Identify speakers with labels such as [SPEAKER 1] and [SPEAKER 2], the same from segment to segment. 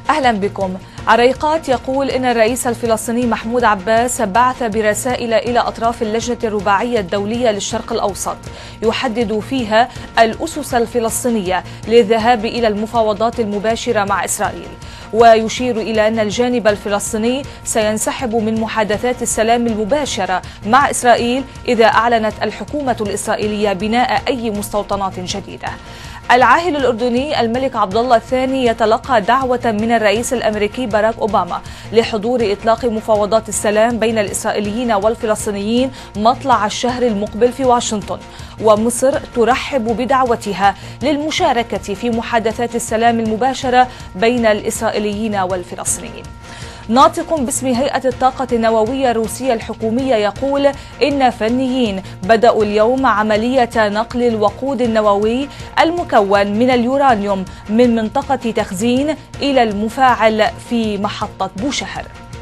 [SPEAKER 1] أهلا بكم. عريقات يقول إن الرئيس الفلسطيني محمود عباس بعث برسائل إلى أطراف اللجنة الرباعية الدولية للشرق الأوسط يحدد فيها الأسس الفلسطينية للذهاب إلى المفاوضات المباشرة مع إسرائيل، ويشير إلى أن الجانب الفلسطيني سينسحب من محادثات السلام المباشرة مع إسرائيل إذا أعلنت الحكومة الإسرائيلية بناء أي مستوطنات جديدة. العاهل الأردني الملك عبد الله الثاني يتلقى دعوة من الرئيس الأمريكي باراك أوباما لحضور إطلاق مفاوضات السلام بين الإسرائيليين والفلسطينيين مطلع الشهر المقبل في واشنطن، ومصر ترحب بدعوتها للمشاركة في محادثات السلام المباشرة بين الإسرائيليين والفلسطينيين. ناطق باسم هيئة الطاقة النووية الروسية الحكومية يقول إن فنيين بدأوا اليوم عملية نقل الوقود النووي المكون من اليورانيوم من منطقة تخزين إلى المفاعل في محطة بوشهر.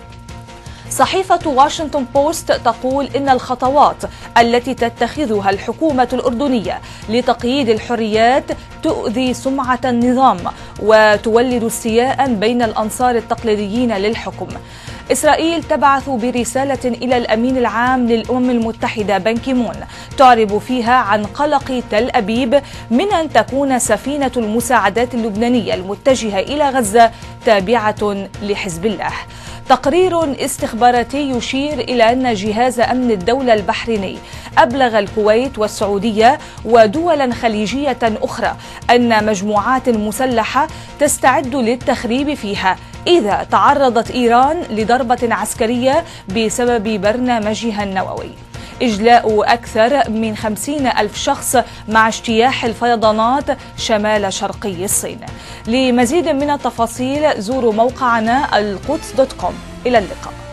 [SPEAKER 1] صحيفة واشنطن بوست تقول إن الخطوات التي تتخذها الحكومة الأردنية لتقييد الحريات تؤذي سمعة النظام وتولد استياء بين الأنصار التقليديين للحكم. إسرائيل تبعث برسالة إلى الأمين العام للأمم المتحدة بان كي مون تعرب فيها عن قلق تل أبيب من أن تكون سفينة المساعدات اللبنانية المتجهة إلى غزة تابعة لحزب الله. تقرير استخباراتي يشير إلى أن جهاز أمن الدولة البحريني أبلغ الكويت والسعودية ودولا خليجية أخرى أن مجموعات مسلحة تستعد للتخريب فيها إذا تعرضت إيران لضربة عسكرية بسبب برنامجها النووي. إجلاء أكثر من 50,000 شخص مع اجتياح الفيضانات شمال شرقي الصين. لمزيد من التفاصيل زوروا موقعنا القدس.com. إلى اللقاء.